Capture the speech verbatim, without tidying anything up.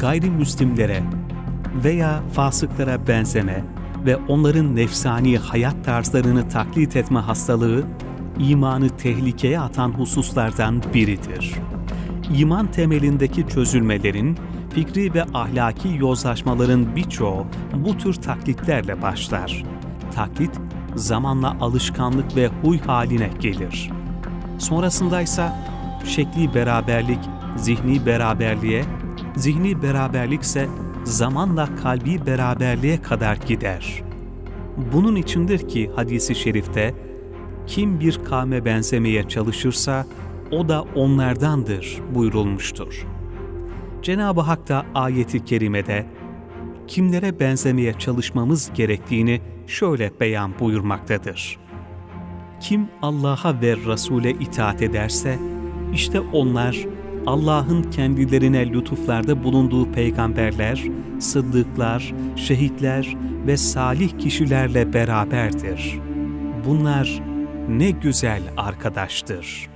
gayrimüslimlere veya fasıklara benzeme ve onların nefsani hayat tarzlarını taklit etme hastalığı, imanı tehlikeye atan hususlardan biridir. İman temelindeki çözülmelerin, fikri ve ahlaki yozlaşmaların birçoğu bu tür taklitlerle başlar. Taklit, zamanla alışkanlık ve huy haline gelir. Sonrasındaysa şekli beraberlik, zihni beraberliğe, zihni beraberlikse zamanla kalbi beraberliğe kadar gider. Bunun içindir ki hadis-i şerifte, kim bir kavme benzemeye çalışırsa o da onlardandır buyurulmuştur. Cenab-ı Hak da ayet-i kerimede kimlere benzemeye çalışmamız gerektiğini şöyle beyan buyurmaktadır. Kim Allah'a ve Resul'e itaat ederse, işte onlar Allah'ın kendilerine lütuflarda bulunduğu peygamberler, sıddıklar, şehitler ve salih kişilerle beraberdir. Bunlar ne güzel arkadaştır.